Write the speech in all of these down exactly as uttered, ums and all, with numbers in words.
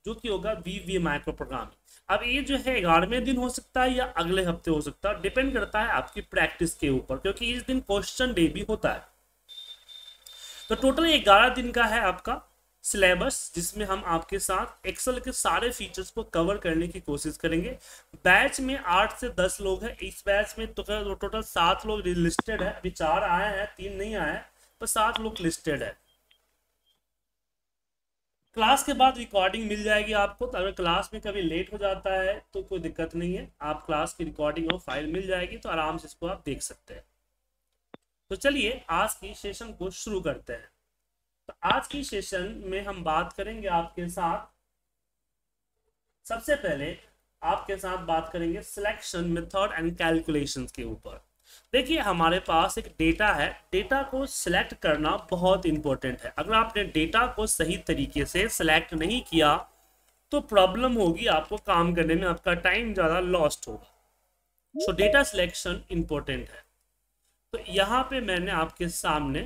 जो कि होगा वीवीए माइक्रो प्रोग्रामिंग। अब ये जो है ग्यारहवें दिन हो सकता है या अगले हफ्ते हो सकता है, डिपेंड करता है आपकी प्रैक्टिस के ऊपर, क्योंकि इस दिन क्वेश्चन डे भी होता है। तो टोटल ग्यारह दिन का है आपका सिलेबस, जिसमें हम आपके साथ एक्सेल के सारे फीचर्स को कवर करने की कोशिश करेंगे। बैच में आठ से दस लोग हैं, इस बैच में तो टोटल सात लोग लिस्टेड है, अभी चार आए हैं, तीन नहीं आए हैं, पर सात लोग लिस्टेड है। क्लास के बाद रिकॉर्डिंग मिल जाएगी आपको, तो अगर क्लास में कभी लेट हो जाता है तो कोई दिक्कत नहीं है, आप क्लास की रिकॉर्डिंग और फाइल मिल जाएगी, तो आराम से इसको आप देख सकते हैं। तो चलिए आज की सेशन को शुरू करते हैं। तो आज की सेशन में हम बात करेंगे आपके साथ, सबसे पहले आपके साथ बात करेंगे सिलेक्शन मेथड एंड कैलकुलेशंस के ऊपर। देखिए हमारे पास एक डेटा है, डेटा को सिलेक्ट करना बहुत इंपॉर्टेंट है। अगर आपने डेटा को सही तरीके से सिलेक्ट नहीं किया तो प्रॉब्लम होगी, आपको काम करने में आपका टाइम ज़्यादा लॉस्ट होगा। सो डेटा सिलेक्शन इंपॉर्टेंट है। तो यहाँ पे मैंने आपके सामने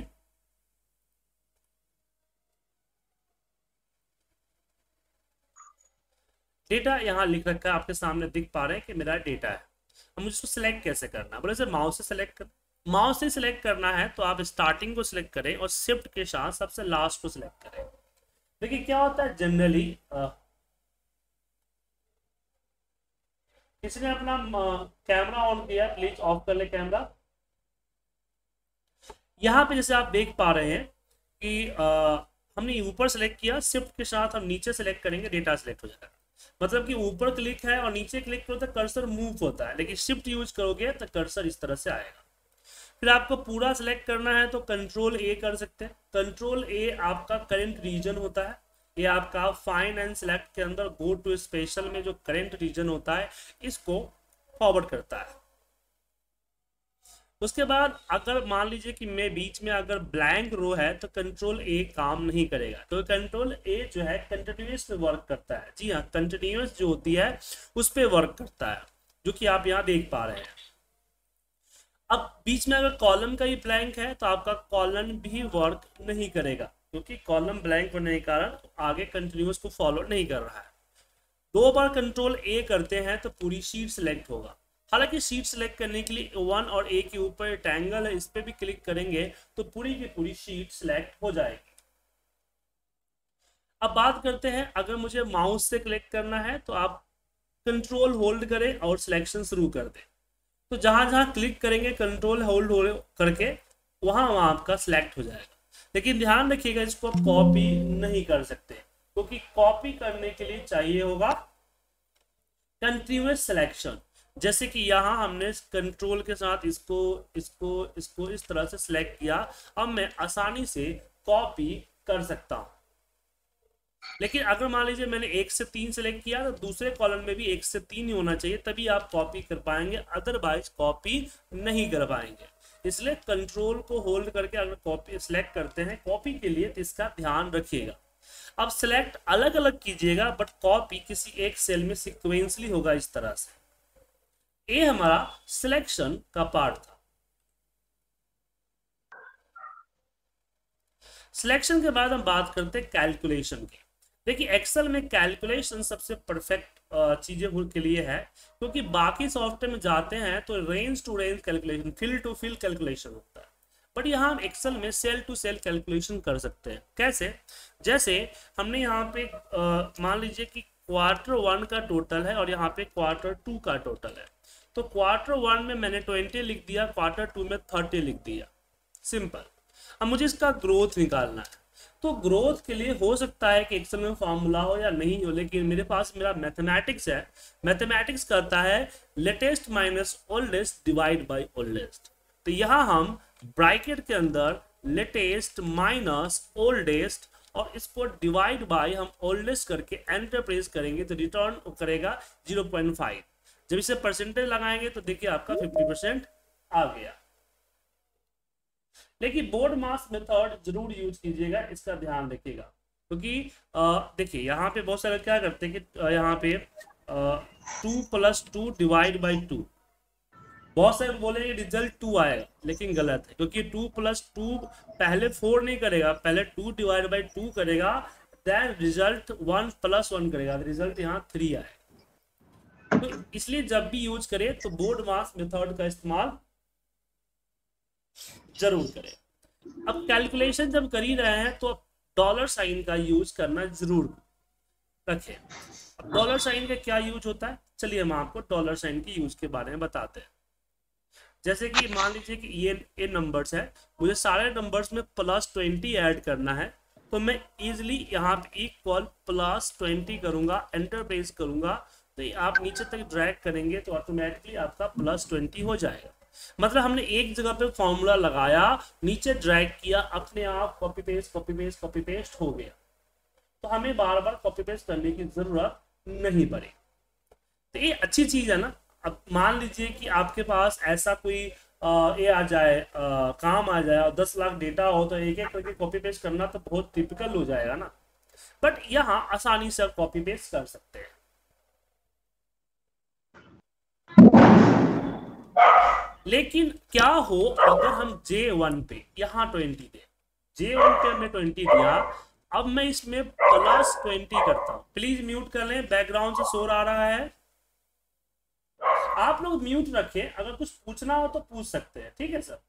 डेटा यहाँ लिख रखा है, आपके सामने दिख पा रहे हैं कि मेरा डेटा है। अब मुझे इसको सिलेक्ट कैसे करना है, बोले सर माउस से सिलेक्ट कर, माउस से सिलेक्ट करना है तो आप स्टार्टिंग को सिलेक्ट करें और शिफ्ट के साथ सबसे लास्ट को सिलेक्ट करें। देखिए क्या होता है जनरली, किसने अपना कैमरा ऑन किया, प्लीज ऑफ कर ले कैमरा। यहाँ पे जैसे आप देख पा रहे हैं कि आ, हमने ऊपर सेलेक्ट किया, शिफ्ट के साथ हम नीचे सेलेक्ट करेंगे, डेटा सेलेक्ट हो जाएगा। मतलब कि ऊपर क्लिक है और नीचे क्लिक करो तो कर्सर मूव होता है, लेकिन शिफ्ट यूज करोगे तो कर्सर इस तरह से आएगा। फिर आपको पूरा सेलेक्ट करना है तो कंट्रोल ए कर सकते हैं। कंट्रोल ए आपका करंट रीजन होता है, ये आपका फाइंड एंड सेलेक्ट के अंदर गो टू स्पेशल में जो करंट रीजन होता है इसको फॉरवर्ड करता है। उसके बाद अगर मान लीजिए कि मैं बीच में अगर ब्लैंक रो है तो कंट्रोल ए काम नहीं करेगा, तो कंट्रोल ए जो है कंटिन्यूस पे वर्क करता है। जी हाँ, कंटिन्यूस जो होती है उस पे वर्क करता है, जो कि आप यहाँ देख पा रहे हैं। अब बीच में अगर कॉलम का ही ब्लैंक है तो आपका कॉलम भी वर्क नहीं करेगा, क्योंकि कॉलम ब्लैंक होने के कारण आगे कंटिन्यूस को फॉलो नहीं कर रहा है। दो बार कंट्रोल ए करते हैं तो पूरी शीट सिलेक्ट होगा। हालांकि शीट सेलेक्ट करने के लिए वन और ए के ऊपर ट्रायंगल है, इस पे भी क्लिक करेंगे तो पूरी की पूरी शीट सेलेक्ट हो जाएगी। अब बात करते हैं, अगर मुझे माउस से क्लिक करना है तो आप कंट्रोल होल्ड करें और सिलेक्शन शुरू कर दें। तो जहां जहां क्लिक करेंगे कंट्रोल होल्ड होल्ड करके वहां वहां आपका सिलेक्ट हो जाएगा। लेकिन ध्यान रखिएगा इसको आप कॉपी नहीं कर सकते, क्योंकि कॉपी करने के लिए चाहिए होगा कंटिन्यूअस सिलेक्शन। जैसे कि यहाँ हमने कंट्रोल के साथ इसको इसको इसको इस तरह से सिलेक्ट किया, अब मैं आसानी से कॉपी कर सकता हूँ। लेकिन अगर मान लीजिए मैंने एक से तीन सेलेक्ट किया तो दूसरे कॉलम में भी एक से तीन ही होना चाहिए, तभी आप कॉपी कर पाएंगे, अदरवाइज कॉपी नहीं कर पाएंगे। इसलिए कंट्रोल को होल्ड करके अगर कॉपी सिलेक्ट करते हैं कॉपी के लिए तो इसका ध्यान रखिएगा। अब सिलेक्ट अलग अलग कीजिएगा, बट कॉपी किसी एक सेल में सिक्वेंसली होगा इस तरह से। ये हमारा सिलेक्शन का पार्ट था। सिलेक्शन के बाद हम बात करते हैं कैलकुलेशन की। देखिए एक्सेल में कैलकुलेशन सबसे परफेक्ट चीजें के लिए है, क्योंकि बाकी सॉफ्टवेयर में जाते हैं तो range to range calculation, fill to fill calculation होता है, बट यहाँ हम एक्सेल में सेल टू सेल कैलकुलेशन कर सकते हैं। कैसे? जैसे हमने यहाँ पे मान लीजिए कि क्वार्टर वन का टोटल है और यहाँ पे क्वार्टर टू का टोटल है, तो क्वार्टर वन में मैंने ट्वेंटी लिख दिया, क्वार्टर टू में थर्टी लिख दिया, सिंपल। अब मुझे इसका ग्रोथ निकालना है, तो ग्रोथ के लिए हो सकता है कि एक्सेल में फॉर्मूला हो या नहीं हो, लेकिन मेरे पास मेरा मैथमेटिक्स है। मैथमेटिक्स करता है latest minus oldest divide by oldest. तो यहाँ हम ब्रैकेट के अंदर लेटेस्ट माइनस ओल्डेस्ट और इसको डिवाइड बाय हम ओल्डेस्ट करके एंटर प्रेस करेंगे तो रिटर्न करेगा ज़ीरो पॉइंट फाइव। जब इसे परसेंटेज लगाएंगे तो देखिए आपका फिफ्टी परसेंट आ गया। लेकिन बोर्ड मास मेथड जरूर यूज कीजिएगा, इसका ध्यान रखिएगा, क्योंकि देखिए यहाँ पे बहुत सारे क्या करते हैं कि यहाँ पे two plus two divide by two, बहुत सारे बोलेंगे रिजल्ट टू आएगा, लेकिन गलत है, क्योंकि टू प्लस टू पहले फोर नहीं करेगा, पहले टू डिवाइड बाई टू करेगा, then result one plus one करेगा, रिजल्ट यहाँ थ्री आएगा। तो इसलिए जब भी यूज करें तो बोर्ड मास मेथड का इस्तेमाल जरूर करें। अब कैलकुलेशन जब कर ही रहे हैं तो डॉलर साइन का यूज करना जरूर रखें। अब डॉलर साइन का क्या यूज होता है, चलिए हम आपको डॉलर साइन के यूज के बारे में बताते हैं। जैसे कि मान लीजिए कि ये ये नंबर्स है, मुझे सारे नंबर्स में प्लस ट्वेंटी ऐड करना है, तो मैं इजिली यहाँ पे इक्वल प्लस ट्वेंटी करूंगा, एंटर प्रेस करूंगा, तो आप नीचे तक ड्रैग करेंगे तो ऑटोमेटिकली आपका प्लस ट्वेंटी हो जाएगा। मतलब हमने एक जगह पे फॉर्मूला लगाया, नीचे ड्रैग किया, अपने आप copy paste copy paste copy paste हो गया। तो हमें बार बार कॉपी पेस्ट करने की जरूरत नहीं पड़ेगी। तो ये अच्छी चीज है ना। अब मान लीजिए कि आपके पास ऐसा कोई आ, ये आ जाए, आ, काम आ जाए और दस लाख डेटा हो, तो एक एक करके कॉपी पेस्ट करना तो बहुत टिपिकल हो जाएगा ना। बट यहाँ आसानी से कॉपी पेस्ट कर सकते हैं। लेकिन क्या हो अगर हम जे वन पे यहाँ ट्वेंटी दे, जे वन पे हमने ट्वेंटी दिया, अब मैं इसमें प्लस ट्वेंटी करता हूं। प्लीज म्यूट कर लें, बैकग्राउंड से शोर आ रहा है। आप लोग म्यूट रखें, अगर कुछ पूछना हो तो पूछ सकते हैं, ठीक है सर।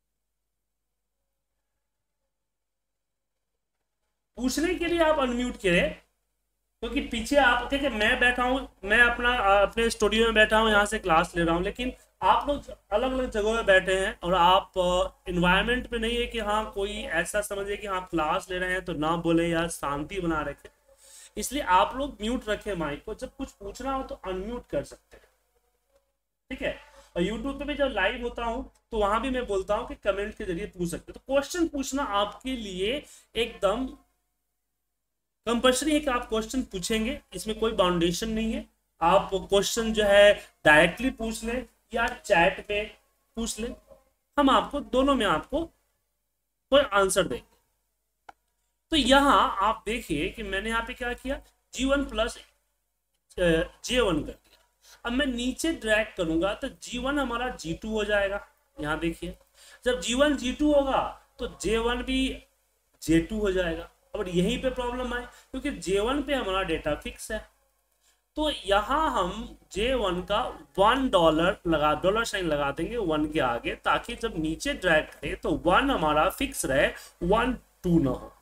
पूछने के लिए आप अनम्यूट करें, क्योंकि तो पीछे आप देखिए मैं बैठा हूं, मैं अपना अपने स्टूडियो में बैठा हूं, यहाँ से क्लास ले रहा हूं, लेकिन आप लोग अलग अलग जगहों में बैठे हैं और आप इन्वायरमेंट पे नहीं है कि हाँ कोई ऐसा समझे कि हाँ क्लास ले रहे हैं तो ना बोले या शांति बना रखे। इसलिए आप लोग म्यूट रखें माइक को, जब कुछ पूछना हो तो अनम्यूट कर सकते हैं, ठीक है। और यूट्यूब पे भी जब लाइव होता हूं तो वहां भी मैं बोलता हूं कि कमेंट के जरिए पूछ सकते हो। तो क्वेश्चन पूछना आपके लिए एकदम कंपल्सरी है कि आप क्वेश्चन पूछेंगे, इसमें कोई बाउंडेशन नहीं है। आप क्वेश्चन जो है डायरेक्टली पूछ लें या चैट में पूछ लें, हम आपको दोनों में आपको कोई आंसर देंगे। तो यहां आप देखिए कि मैंने यहाँ पे क्या किया, G one plus J one कर दिया। अब मैं नीचे ड्रैग करूंगा तो जी वन हमारा जी टू हो जाएगा। यहाँ देखिए जब जी वन जी टू होगा तो जे वन भी जे टू हो जाएगा। और यहीं पे प्रॉब्लम आए क्योंकि जे वन पे हमारा डेटा फिक्स है, तो यहाँ हम जे वन का वन डॉलर लगा डॉलर साइन लगा देंगे वन के आगे, ताकि जब नीचे ड्रैग करें तो वन हमारा फिक्स रहे, वन टू ना हो,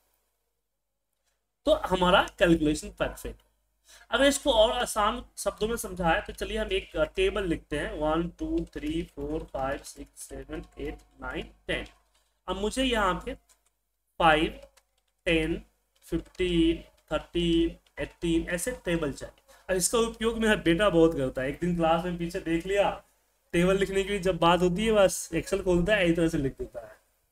तो हमारा कैलकुलेशन परफेक्ट। अगर इसको और आसान शब्दों में समझाए तो चलिए हम एक टेबल लिखते हैं, one two three four five six seven eight nine ten. अब मुझे यहाँ पे five ten fifteen thirteen eighteen ऐसे टेबल चाहिए। अब इसका उपयोग मेरा बेटा बहुत करता है। एक दिन क्लास में पीछे देख लिया, टेबल लिखने की जब बात होती है बस एक्सेल खोलता है, इस तरह से लिख देता है।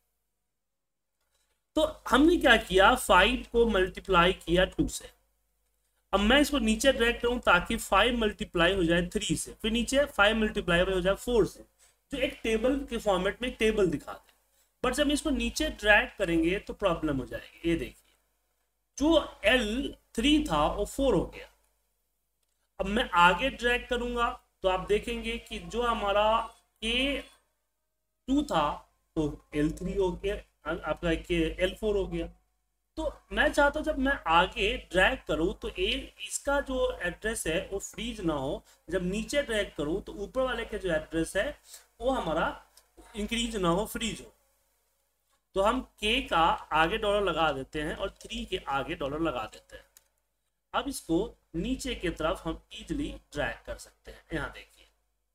तो हमने क्या किया, फाइव को मल्टीप्लाई किया टू से। अब मैं इसको नीचे ड्रैग करूं ताकि फाइव मल्टीप्लाई हो जाए थ्री से, फिर नीचे फाइव मल्टीप्लाई हो जाए फोर से, जो एक टेबल के फॉर्मेट में टेबल दिखा दे। बट जब इसको नीचे ड्रैग करेंगे तो प्रॉब्लम हो जाएगी। ये देखिए जो एल थ्री था वो फोर हो गया। अब मैं आगे ड्रैग करूंगा तो आप देखेंगे कि जो हमारा के टू था तो एल थ्री हो गया, आपका के एल फोर हो गया। तो मैं चाहता हूं जब मैं आगे ड्रैग करूं तो ए इसका जो एड्रेस है वो फ्रीज ना हो, जब नीचे ड्रैग करूं तो ऊपर वाले के जो एड्रेस है वो हमारा इंक्रीज ना हो, फ्रीज हो। तो हम के का आगे डॉलर लगा देते हैं और थ्री के आगे डॉलर लगा देते हैं। अब इसको नीचे की तरफ हम इजीली ड्रैग कर सकते हैं। यहाँ देखिए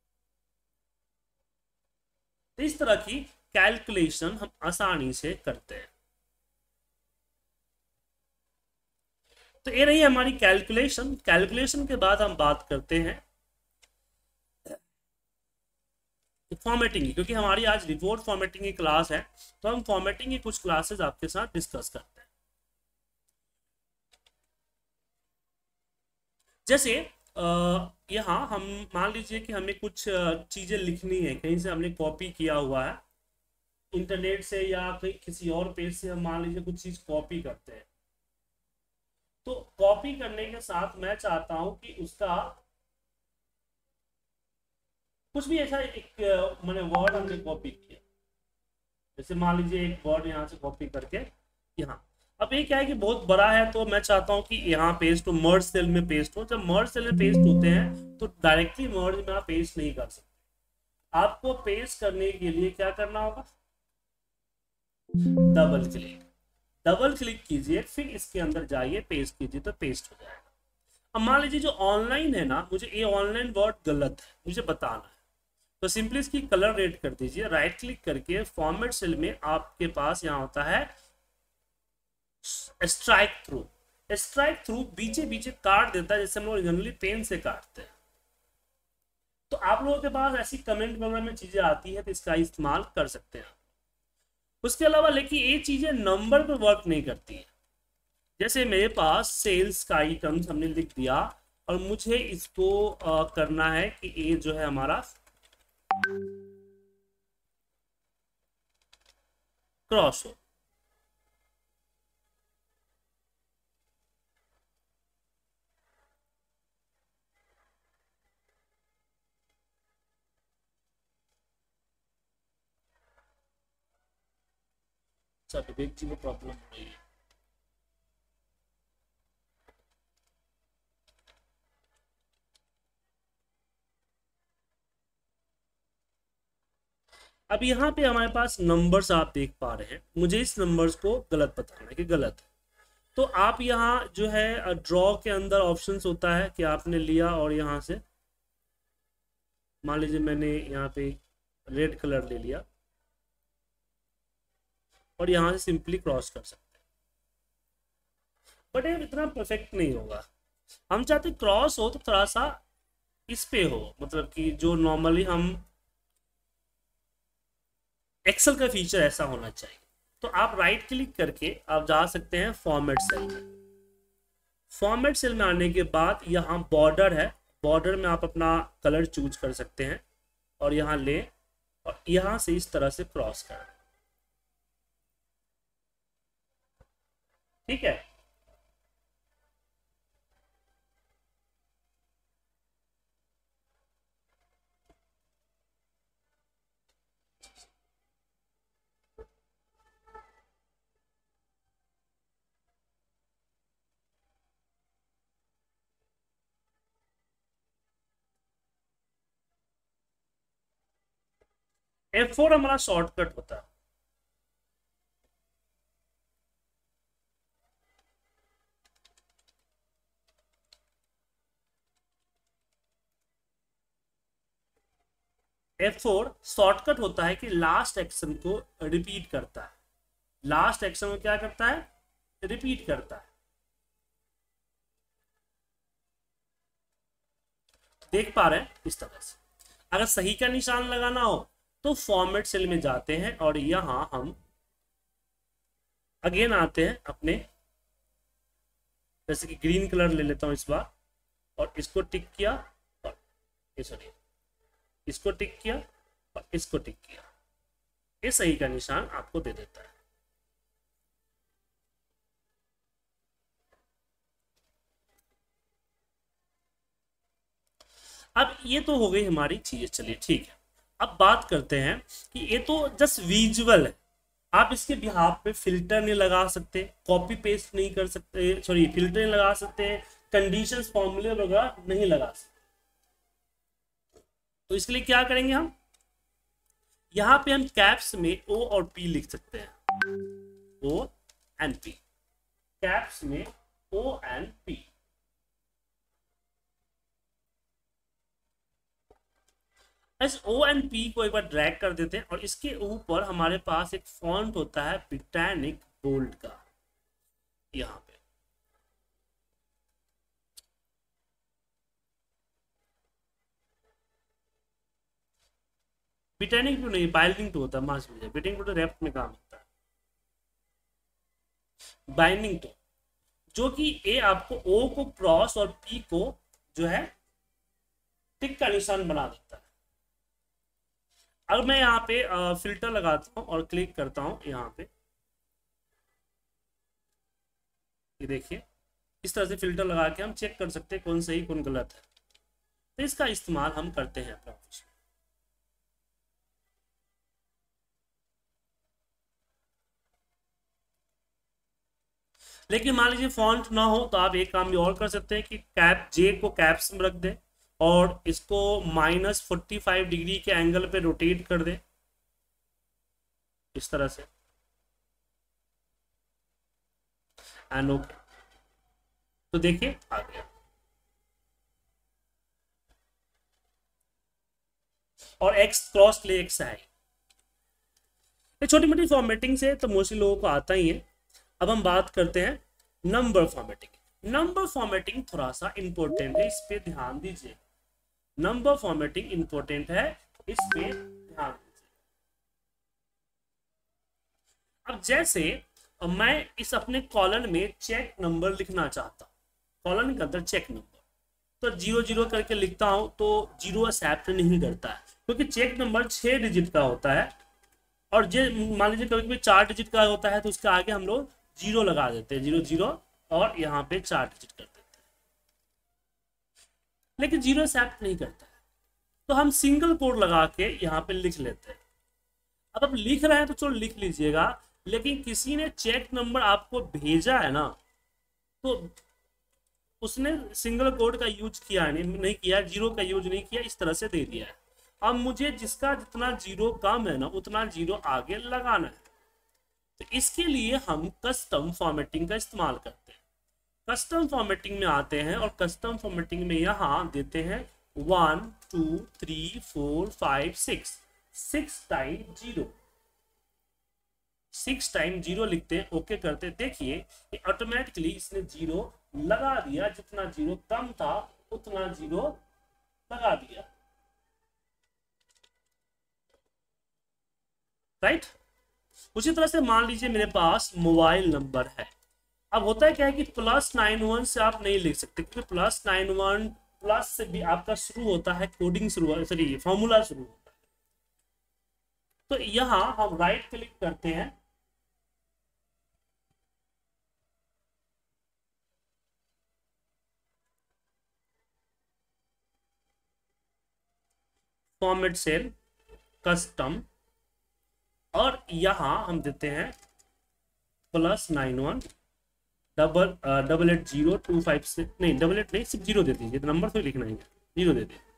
तो इस तरह की कैलकुलेशन हम आसानी से करते हैं। तो ये रही हमारी कैलकुलेशन। कैलकुलेशन के बाद हम बात करते हैं फॉर्मेटिंग की, क्योंकि हमारी आज रिपोर्ट फॉर्मेटिंग की क्लास है, तो हम फॉर्मेटिंग की कुछ क्लासेस आपके साथ डिस्कस करते हैं। जैसे यहाँ हम मान लीजिए कि हमें कुछ चीजें लिखनी है, कहीं से हमने कॉपी किया हुआ है इंटरनेट से या कहीं किसी और पेज से, हम मान लीजिए कुछ चीज कॉपी करते हैं। तो कॉपी करने के साथ मैं चाहता हूं कि उसका कुछ भी ऐसा एक मैंने वर्ड हमने कॉपी किया, जैसे मान लीजिए एक वर्ड यहाँ से कॉपी करके यहाँ, अब ये क्या है कि बहुत बड़ा है, तो मैं चाहता हूँ कि यहाँ पेस्ट हो, मर्ज सेल में पेस्ट हो। जब मर्ज सेल में पेस्ट होते हैं तो डायरेक्टली मर्ज में आप पेस्ट नहीं कर सकते, आपको पेस्ट करने के लिए क्या करना होगा, डबल क्लिक, डबल क्लिक कीजिए, फिर इसके अंदर जाइए, पेस्ट कीजिए तो पेस्ट हो जाएगा। अब मान लीजिए जो ऑनलाइन है ना, मुझे ये ऑनलाइन वर्ड गलत है, मुझे बताना है, तो सिंपली इसकी कलर रेड कर दीजिए, राइट क्लिक करके फॉर्मेट सेल में आपके पास यहाँ होता है स्ट्राइक थ्रू। स्ट्राइक थ्रू बीचे बीचे काट देता है, जैसे हम लोग जनरली पेन से काटते हैं। तो आप लोगों के पास ऐसी कमेंट वगैरह में चीजें आती है तो इसका इस्तेमाल कर सकते हैं। उसके अलावा लेकिन ये चीजें नंबर पर वर्क नहीं करती है। जैसे मेरे पास सेल्स का आइटम्स हमने लिख दिया और मुझे इसको आ, करना है कि ये जो है हमारा क्रॉस हो। अच्छा, विवेक जी को प्रॉब्लम हो रही है। अब यहाँ पे हमारे पास नंबर्स आप देख पा रहे हैं, मुझे इस नंबर्स को गलत बताना है कि गलत है। तो आप यहाँ जो है ड्रॉ के अंदर ऑप्शंस होता है कि आपने लिया और यहाँ से मान लीजिए मैंने यहाँ पे रेड कलर ले लिया और यहाँ से सिंपली क्रॉस कर सकते हैं, बट ये इतना परफेक्ट नहीं होगा। हम चाहते क्रॉस हो तो थोड़ा सा इस पे हो, मतलब कि जो नॉर्मली हम एक्सेल का फीचर ऐसा होना चाहिए। तो आप राइट क्लिक करके आप जा सकते हैं फॉर्मेट सेल में। फॉर्मेट सेल में आने के बाद यहाँ बॉर्डर है, बॉर्डर में आप अपना कलर चूज कर सकते हैं और यहाँ ले और यहाँ से इस तरह से क्रॉस कर, ठीक है। एफ फोर हमारा शॉर्टकट होता है। एफ फोर शॉर्टकट होता है कि लास्ट एक्शन को रिपीट करता है, लास्ट एक्शन को क्या करता है, रिपीट करता है। देख पा रहे हैं इस तरह से। अगर सही का निशान लगाना हो तो फॉर्मेट सेल में जाते हैं और यहां हम अगेन आते हैं अपने, जैसे कि ग्रीन कलर ले लेता हूं इस बार और इसको टिक किया और सॉरी इसको टिक किया और इसको टिक किया, ये सही का निशान आपको दे देता है। अब ये तो हो गई हमारी चीजें, चलिए ठीक है। अब बात करते हैं कि ये तो जस्ट विजुअल है, आप इसके बिहाफ पे फिल्टर नहीं लगा सकते, कॉपी पेस्ट नहीं कर सकते, सॉरी फिल्टर नहीं लगा सकते, कंडीशंस फॉर्मूले वगैरह नहीं लगा सकते। तो इसके लिए क्या करेंगे हम, यहां पे हम कैप्स में ओ और पी लिख सकते हैं, ओ एंड पी, कैप्स में ओ एंड पी। इस ओ एंड पी को एक बार ड्रैग कर देते हैं और इसके ऊपर हमारे पास एक फॉन्ट होता है ब्रिटानिक बोल्ड का, यहाँ पे ब्रिटानिक टू नहीं, बाइंडिंग टू होता है, मास में ब्रिटानिक टू तो रेफ्ट में काम होता है, बाइंडिंग टू, जो कि ए आपको ओ को क्रॉस और पी को जो है टिक का निशान बना देता है। अब मैं यहाँ पे फिल्टर लगाता हूँ और क्लिक करता हूँ यहाँ पे, ये देखिए इस तरह से फिल्टर लगा के हम चेक कर सकते हैं कौन सही कौन गलत है। तो इसका इस्तेमाल हम करते हैं अपने ऑफिस में। लेकिन मान लीजिए फॉन्ट ना हो तो आप एक काम भी और कर सकते हैं कि कैप जे को कैप्स में रख दें और इसको माइनस फोर्टी फाइव डिग्री के एंगल पे रोटेट कर दें इस तरह से एंड ओके। तो देखिए आ गया। और एक्स क्रॉस ले एक्स है, ये छोटी मोटी फॉर्मेटिंग से तो मोस्टली लोगों को आता ही है। अब हम बात करते हैं नंबर फॉर्मेटिंग। नंबर फॉर्मेटिंग थोड़ा सा इंपॉर्टेंट है, इस पे ध्यान दीजिए। नंबर फॉर्मेटिंग इंपॉर्टेंट है, इस पे ध्यान दीजिए। अब जैसे अब मैं इस अपने कॉलम में चेक नंबर लिखना चाहता हूं, कॉलम के अंदर चेक नंबर, तो जीरो जीरो करके लिखता हूं तो जीरो एक्सेप्ट नहीं करता है, क्योंकि चेक नंबर छह डिजिट का होता है। और जे मान लीजिए कभी कभी चार डिजिट का होता है तो उसके आगे हम लोग जीरो लगा देते हैं, जीरो जीरो, और यहाँ पे चार डिजिट कर देते हैं, लेकिन जीरो एक्सेप्ट नहीं करता है, तो हम सिंगल कोड लगा के यहाँ पे लिख लेते हैं। अब आप लिख रहे हैं तो चलो लिख लीजिएगा, लेकिन किसी ने चेक नंबर आपको भेजा है ना, तो उसने सिंगल कोड का यूज किया नहीं, नहीं किया, जीरो का यूज नहीं किया, इस तरह से दे दिया है। अब मुझे जिसका जितना जीरो कम है ना उतना जीरो आगे लगाना है, तो इसके लिए हम कस्टम फॉर्मेटिंग का इस्तेमाल करते हैं। कस्टम फॉर्मेटिंग में आते हैं और कस्टम फॉर्मेटिंग में यहाँ देते हैं one two three four five six, six time zero, six time zero लिखते हैं, ओके करते हैं। देखिए ऑटोमेटिकली इसने जीरो लगा दिया, जितना जीरो कम था उतना जीरो लगा दिया, राइट। उसी तरह से मान लीजिए मेरे पास मोबाइल नंबर है। अब होता है क्या है कि प्लस नाइन वन से आप नहीं लिख सकते, क्योंकि प्लस नाइन वन प्लस से भी आपका शुरू होता है कोडिंग शुरू, सॉरी फॉर्मूला शुरू होता है। तो यहां हम राइट क्लिक करते हैं, फॉर्मेट सेल कस्टम, और यहां हम देते हैं plus nine one double double eight zero two five से, नहीं डबल एट नहीं, सिर्फ जीरो दे दीजिए, नंबर तो लिखना ही है, जीरो दे दीजिए।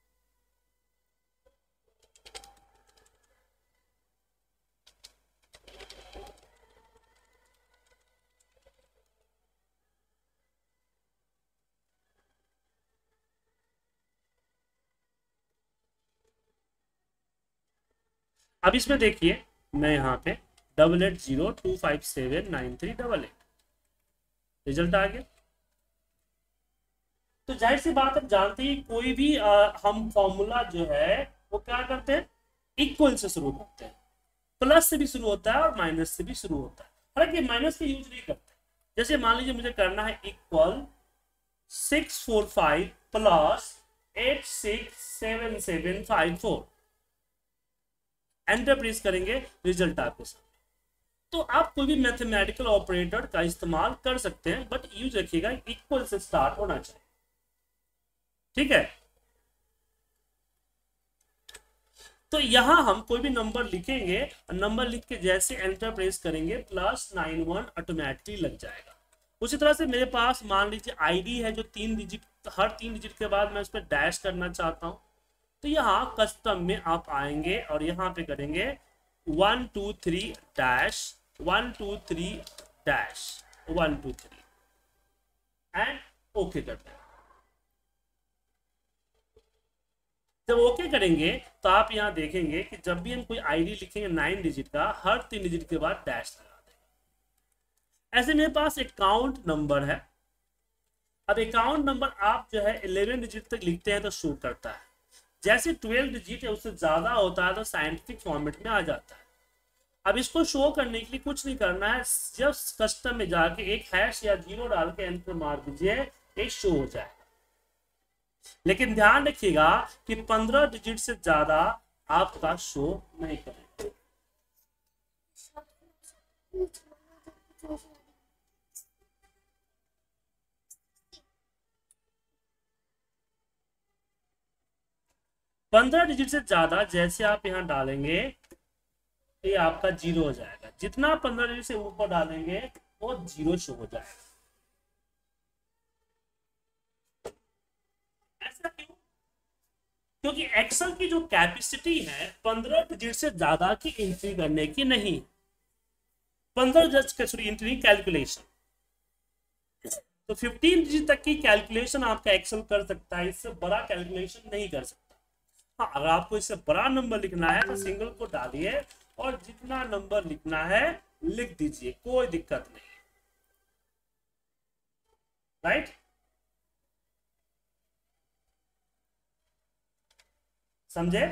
अब इसमें देखिए मैं यहाँ पे double eight zero two five seven nine three double eight, result आ गया। तो जाहिर सी बात है जानते ही कोई भी आ, हम फॉर्मूला जो है वो क्या करते हैं, इक्वल से शुरू करते हैं, प्लस से भी शुरू होता है और माइनस से भी शुरू होता है, हालांकि माइनस का यूज नहीं करते। जैसे मान लीजिए मुझे करना है equal six four five plus eight six seven seven five four, enter press करेंगे, रिजल्ट आपके सामने। तो आप कोई भी मैथमेटिकल ऑपरेटर का इस्तेमाल कर सकते हैं, बट यूज रखिएगा इक्वल से स्टार्ट होना चाहिए, ठीक है। तो यहां हम कोई भी नंबर लिखेंगे, नंबर लिख के जैसे एंटर प्रेस करेंगे प्लस नाइन वन ऑटोमेटिकली लग जाएगा। उसी तरह से मेरे पास मान लीजिए आईडी है जो तीन डिजिट, हर तीन डिजिट के बाद मैं उस पर डैश करना चाहता हूं, तो यहाँ कस्टम में आप आएंगे और यहाँ पे करेंगे one two three dash one two three dash one two three and okay करते हैं। जब ओके करेंगे तो आप यहाँ देखेंगे कि जब भी हम कोई आईडी लिखेंगे नाइन डिजिट का, हर तीन डिजिट के बाद डैश लगा देंगे। ऐसे मेरे पास अकाउंट नंबर है। अब अकाउंट नंबर आप जो है इलेवन डिजिट तक लिखते हैं तो शो करता है, जैसे ट्वेल्व डिजिट है उससे ज्यादा होता है तो साइंटिफिक फॉर्मेट में आ जाता है। अब इसको शो करने के लिए कुछ नहीं करना है, जस्ट कस्टम में जाके एक हैश या जीरो डाल के एंटर मार दीजिए, ये शो हो जाएगा। लेकिन ध्यान रखिएगा कि पंद्रह डिजिट से ज्यादा आपका शो नहीं करेगा। पंद्रह डिजिट से ज्यादा जैसे आप यहां डालेंगे ये आपका जीरो हो जाएगा, जितना पंद्रह डिजिट से ऊपर डालेंगे और जीरो शो हो जाएगा। ऐसा क्यों? क्योंकि एक्सेल की जो कैपेसिटी है पंद्रह डिजिट से ज्यादा की एंट्री करने की नहीं, पंद्रह डिजिट सॉरी एंट्री कैलकुलेशन, तो फिफ्टीन डिजिट तक की कैलकुलेशन आपका एक्सेल कर सकता है, इससे बड़ा कैलकुलेशन नहीं कर सकता। हाँ, अगर आपको इससे बड़ा नंबर लिखना है तो सिंगल को डालिए और जितना नंबर लिखना है लिख दीजिए, कोई दिक्कत नहीं, राइट। समझे?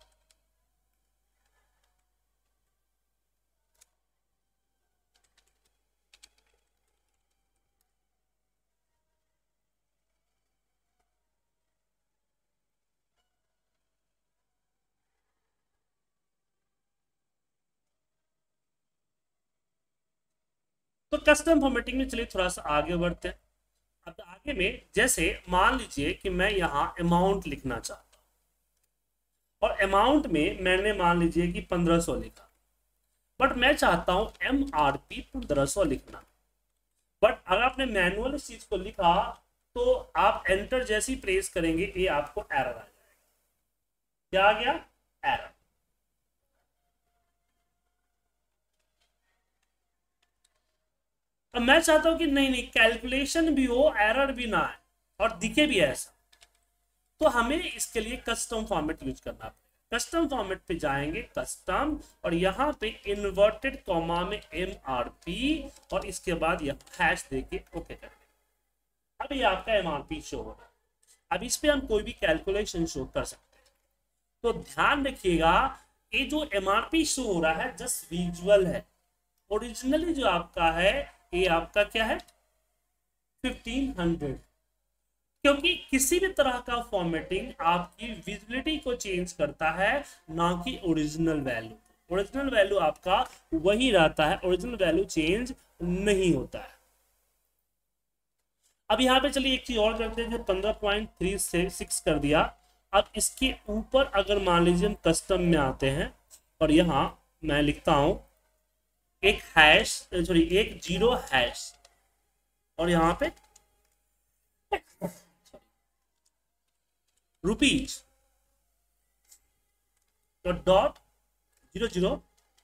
तो कस्टम फॉर्मेटिंग में चलिए थोड़ा सा आगे बढ़ते हैं। अब आगे में जैसे मान लीजिए कि मैं यहाँ अमाउंट लिखना चाहता हूँ और अमाउंट में मैंने मान लीजिए कि पंद्रह सौ लिखा, बट मैं चाहता हूँ एम आर पी पंद्रह सौ लिखना। बट अगर आपने मैनुअल इस चीज को लिखा तो आप एंटर जैसे ही प्रेस करेंगे ये आपको एरर आ जाएगा। क्या आ गया? एरर। अब मैं चाहता हूं कि नहीं नहीं कैलकुलेशन भी हो, एरर भी ना आए और दिखे भी ऐसा, तो हमें इसके लिए कस्टम फॉर्मेट यूज करना पड़ेगा। कस्टम फॉर्मेट पे जाएंगे, कस्टम, और यहाँ पे इन्वर्टेड कॉमा में एम आर पी और इसके बाद यह हैश देके ओके कर देंगे। अब ये आपका एम आर पी शो हो रहा है। अब इस पे हम कोई भी कैलकुलेशन शो कर सकते हैं। तो ध्यान रखिएगा ये जो एम आर पी शो हो रहा है जस्ट विजुअल है, ओरिजिनली जो आपका है ये आपका क्या है फिफ्टीन हंड्रेड, क्योंकि किसी भी तरह का फॉर्मेटिंग आपकी विजिबिलिटी को चेंज करता है, ना कि ओरिजिनल वैल्यू। ओरिजिनल वैल्यू आपका वही रहता है, ओरिजिनल वैल्यू चेंज नहीं होता है। अब यहाँ पे चलिए एक चीज और करते हैं, जो पंद्रह पॉइंट थ्री सिक्स कर दिया। अब इसके ऊपर अगर मान लीजिए हम कस्टम में आते हैं और यहाँ मैं लिखता हूं एक हैश सॉरी एक जीरो हैश और यहाँ पे रुपीज तो डॉट जीरो जीरो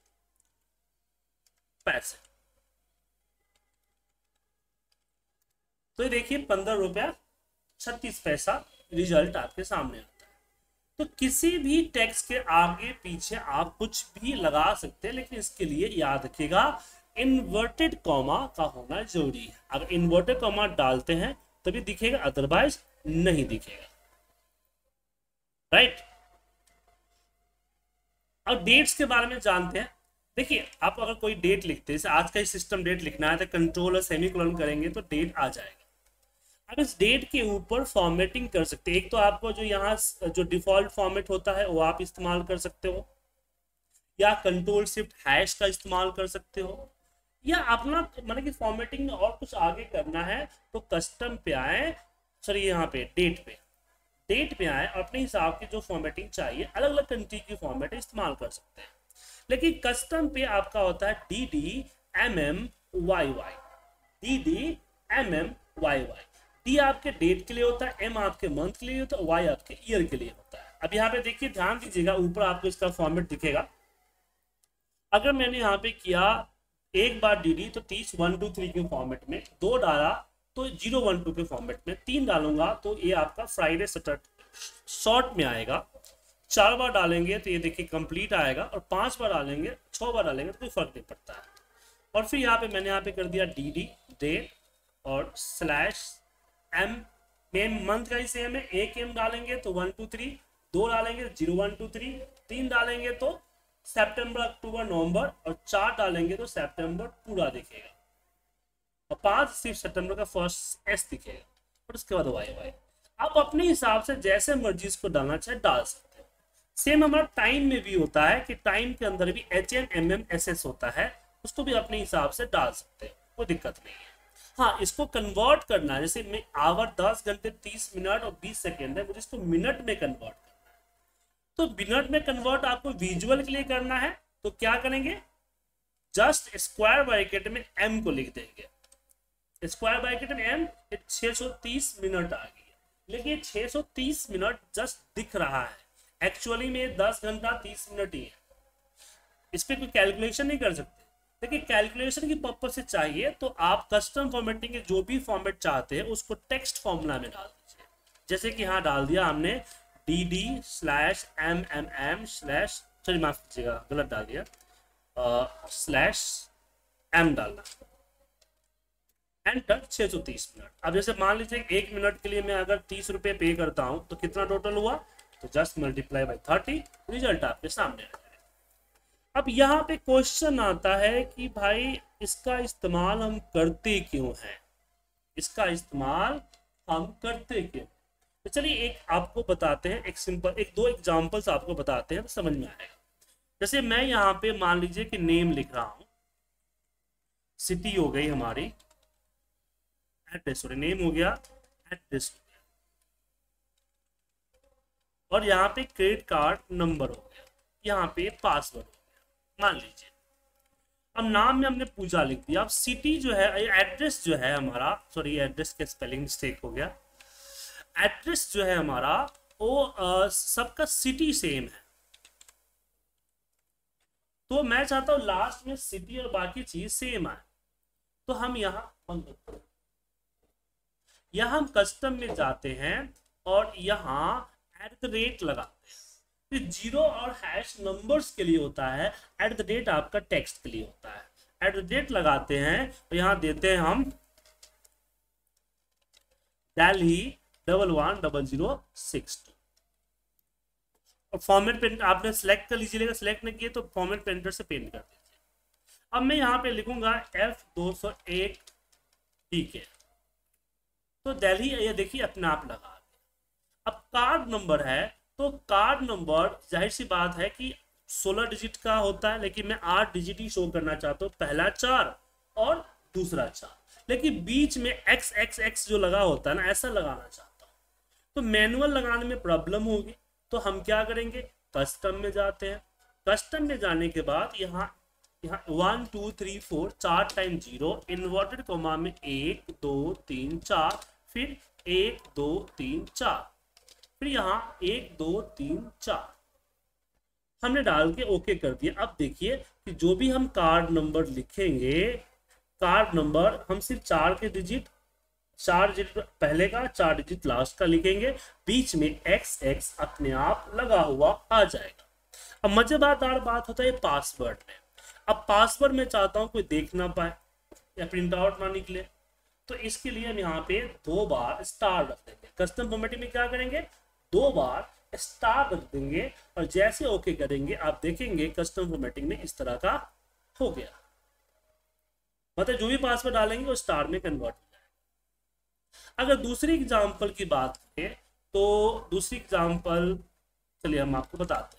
पैसे, तो ये देखिए पंद्रह रुपया छत्तीस पैसा रिजल्ट आपके सामने आता है। तो किसी भी टेक्स्ट के आगे पीछे आप कुछ भी लगा सकते हैं, लेकिन इसके लिए याद रखिएगा इन्वर्टेड कॉमा का होना जरूरी है। अगर इन्वर्टेड कॉमा डालते हैं तभी दिखेगा, अदरवाइज नहीं दिखेगा, राइट। अब डेट्स के बारे में जानते हैं। देखिए आप अगर कोई डेट लिखते हैं, जैसे आज का ही सिस्टम डेट लिखना है तो कंट्रोल और सेमीकोलन करेंगे तो डेट आ जाएगा। अब इस डेट के ऊपर फॉर्मेटिंग कर सकते हैं। एक तो आपको जो यहाँ जो डिफॉल्ट फॉर्मेट होता है वो आप इस्तेमाल कर सकते हो, या कंट्रोल शिफ्ट हैश का इस्तेमाल कर सकते हो, या अपना मतलब कि फॉर्मेटिंग में और कुछ आगे करना है तो कस्टम पे आए, सॉरी यहाँ पे डेट पे डेट पे आए और अपने हिसाब की जो फॉर्मेटिंग चाहिए अलग अलग कंट्री की फॉर्मेट इस्तेमाल कर सकते हैं। लेकिन कस्टम पे आपका होता है D D M M Y Y, D D M M Y Y. D आपके डेट के लिए होता है, एम आपके मंथ के लिए होता है, वाई आपके ईयर के लिए होता है। अब यहाँ पे देखिए ध्यान दीजिएगा, ऊपर आपको इसका फॉर्मेट दिखेगा। अगर मैंने यहाँ पे किया एक बार डी डी तो तीस वन टू थ्री के फॉर्मेट में, दो डाला तो जीरो वन टू के फॉर्मेट में, तीन डालूंगा तो ये आपका फ्राइडे सैटरडे शॉर्ट में आएगा, चार बार डालेंगे तो ये देखिए कंप्लीट आएगा, और पांच बार डालेंगे छह बार डालेंगे तो कोई फर्क नहीं पड़ता है। और फिर यहाँ पे मैंने यहाँ पे कर दिया डी डी डेट और स्लैश एम, मेन मंथ का ही सेम है, एक एम डालेंगे तो वन टू थ्री, दो डालेंगे तो जीरो वन टू थ्री, तीन डालेंगे तो सितंबर अक्टूबर नवंबर, और चार डालेंगे तो सितंबर पूरा दिखेगा, और पांच सिर्फ सितंबर का फर्स्ट एस दिखेगा, और उसके बाद वाई वाई। आप अपने हिसाब से जैसे मर्जी इसको डालना चाहे डाल सकते हैं। सेम हमारा टाइम में भी होता है कि टाइम के अंदर भी H N M M S S होता है, उसको भी अपने हिसाब से डाल सकते हैं, कोई दिक्कत नहीं है। हाँ, इसको कन्वर्ट करना है, जैसे मैं आवर दस घंटे तीस मिनट और बीस सेकेंड है, मुझे इसको मिनट में कन्वर्ट करना है। तो मिनट में कन्वर्ट आपको विजुअल के लिए करना है तो क्या करेंगे, जस्ट स्क्वायर ब्रैकेट में m को लिख देंगे, स्क्वायर ब्रैकेट में m, छह सौ तीस मिनट आ गई है। लेकिन छह सौ तीस मिनट जस्ट दिख रहा है, एक्चुअली में दस घंटा तीस मिनट ही है, इस पर कोई कैलकुलेशन नहीं कर सकते। देखिए कैलकुलेशन की पर्पज से चाहिए तो आप कस्टम फॉर्मेटिंग के जो भी फॉर्मेट चाहते हैं उसको टेक्स्ट फॉर्मूला में डाल दीजिए। जैसे कि यहाँ डाल दिया हमने D D slash M M M slash, sorry माफ कीजिएगा गलत डाल दिया, स्लैश एम डालना, एंटर छह सौ तीस मिनट। अब जैसे मान लीजिए एक मिनट के लिए मैं अगर तीस रुपये पे करता हूँ तो कितना टोटल हुआ, तो just multiply by thirty, result आपके सामने आ। अब यहाँ पे क्वेश्चन आता है कि भाई इसका इस्तेमाल हम करते क्यों हैं, इसका इस्तेमाल हम करते क्यों। तो चलिए एक आपको बताते हैं, एक सिंपल एक दो एग्जांपल्स आपको बताते हैं तो समझ में आएगा। जैसे मैं यहाँ पे मान लीजिए कि नेम लिख रहा हूँ, सिटी हो गई हमारी, एड्रेस सॉरी नेम हो गया, एड्रेस हो गया, और यहाँ पे क्रेडिट कार्ड नंबर हो गया, यहाँ पे पासवर्ड हो गया मान लीजिए। अब नाम में हमने पूजा लिख दिया। अब सिटी जो है, एड्रेस जो है हमारा, सॉरी एड्रेस के स्पेलिंग मिस्टेक हो गया, एड्रेस जो है हमारा वो सबका सिटी सेम है, तो मैं चाहता हूं लास्ट में सिटी और बाकी चीज सेम आए। तो हम यहाँ यहाँ हम कस्टम में जाते हैं और यहाँ एट द रेट लगाते हैं। जीरो और हैश नंबर्स के लिए होता है, एट द रेट आपका टेक्स्ट के लिए होता है। एट द रेट लगाते हैं तो यहाँ देते हैं हम Delhi double one double zero six two, और फॉर्मेट पेंट आपने सेलेक्ट कर लीजिएगा, सेलेक्ट नहीं किए तो फॉर्मेट पेंटर से पेंट कर दीजिए। अब मैं यहाँ पे लिखूंगा एफ दो सौ एक डी के, तो दिल्ली ये देखिए अपने आप लगा दिया। अब कार्ड नंबर है तो कार्ड नंबर जाहिर सी बात है कि सोलह डिजिट का होता है, लेकिन मैं आठ डिजिट ही शो करना चाहता हूँ, पहला चार और दूसरा चार, लेकिन बीच में एक्स एक्स एक्स जो लगा होता है ना, ऐसा लगाना चाहता हूँ तो मैनुअल लगाने में प्रॉब्लम होगी। तो हम क्या करेंगे, कस्टम में जाते हैं। कस्टम में जाने के बाद यहाँ यहाँ वन टू थ्री फोर चार टाइम जीरो, इन्वर्टेड कॉमा में एक दो तीन चार, फिर एक दो तीन चार, फिर यहाँ एक दो तीन चार हमने डाल के ओके कर दिया। अब देखिए कि जो भी हम कार्ड नंबर लिखेंगे, कार्ड नंबर हम सिर्फ चार के डिजिट, चार डिजिट पहले का, चार डिजिट लास्ट का लिखेंगे, बीच में एक्स एक्स अपने आप लगा हुआ आ जाएगा। अब मजेदार बात होता है पासवर्ड में। अब पासवर्ड में चाहता हूं कोई देख ना पाए या प्रिंट आउट ना निकले, तो इसके लिए हम यहाँ पे दो बार स्टार रख देंगे। कस्टम फॉर्मेटिंग में क्या करेंगे, दो बार स्टार रख देंगे, और जैसे ओके करेंगे आप देखेंगे कस्टम फॉर्मेटिंग में इस तरह का हो गया, मतलब जो भी पासवर्ड डालेंगे वो स्टार में कन्वर्ट हो जाएगा। अगर दूसरी एग्जांपल की बात करें तो दूसरी एग्जांपल चलिए हम आपको बताते हैं।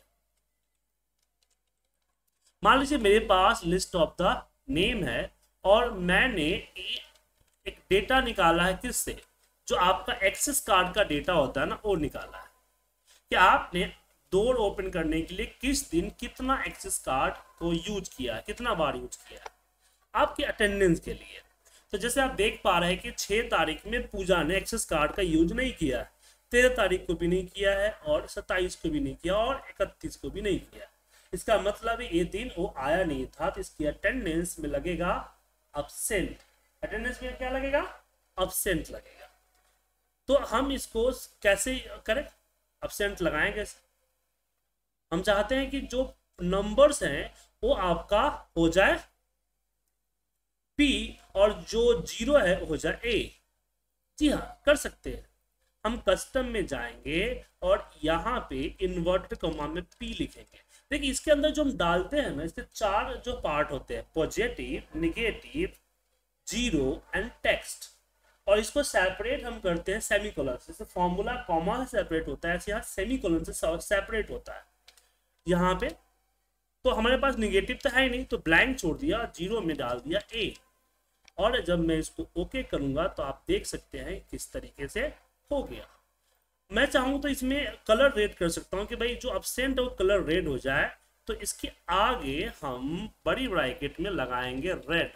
मान लीजिए मेरे पास लिस्ट ऑफ द नेम है और मैंने एक डेटा निकाला है, किससे, जो आपका एक्सेस कार्ड का डेटा होता है ना, वो निकाला है कि आपने डोर ओपन करने के लिए किस दिन कितना एक्सेस कार्ड को यूज किया है, कितना बार यूज किया है आपके अटेंडेंस के लिए। तो जैसे आप देख पा रहे हैं कि छह तारीख में पूजा ने एक्सेस कार्ड का यूज नहीं किया है, तेरह तारीख को भी नहीं किया है, और सत्ताईस को भी नहीं किया, और इकतीस को भी नहीं किया। इसका मतलब ये दिन वो आया नहीं था, तो इसकी अटेंडेंस में लगेगा अब्सेंट। अटेंडेंस में क्या लगेगा, अब्सेंट लगेगा। तो हम इसको कैसे करें, अब्सेंट लगाएं कैसे। हम चाहते हैं कि जो नंबर्स हैं वो आपका हो जाए पी और जो जीरो है हो जाए ए। जी हाँ, कर सकते हैं। हम कस्टम में जाएंगे और यहाँ पे इन्वर्टेड कॉमा में पी लिखेंगे। देखिए इसके अंदर जो हम डालते हैं ना, इसके चार जो पार्ट होते हैं, positive, negative, zero and text, और इसको सेपरेट हम करते हैं सेमीकोलन से। जैसे फॉर्मूला कॉमा से सेपरेट होता है, ऐसे यहाँ सेमीकोलन से सेपरेट होता है। यहाँ पे तो हमारे पास निगेटिव तो है ही नहीं, तो ब्लैंक छोड़ दिया, जीरो में डाल दिया ए, और जब मैं इसको ओके करूंगा तो आप देख सकते हैं किस तरीके से हो गया। मैं चाहूँ तो इसमें कलर रेड कर सकता हूँ कि भाई जो अब्सेंट है वो कलर रेड हो जाए, तो इसके आगे हम बड़ी ब्रैकेट में लगाएंगे रेड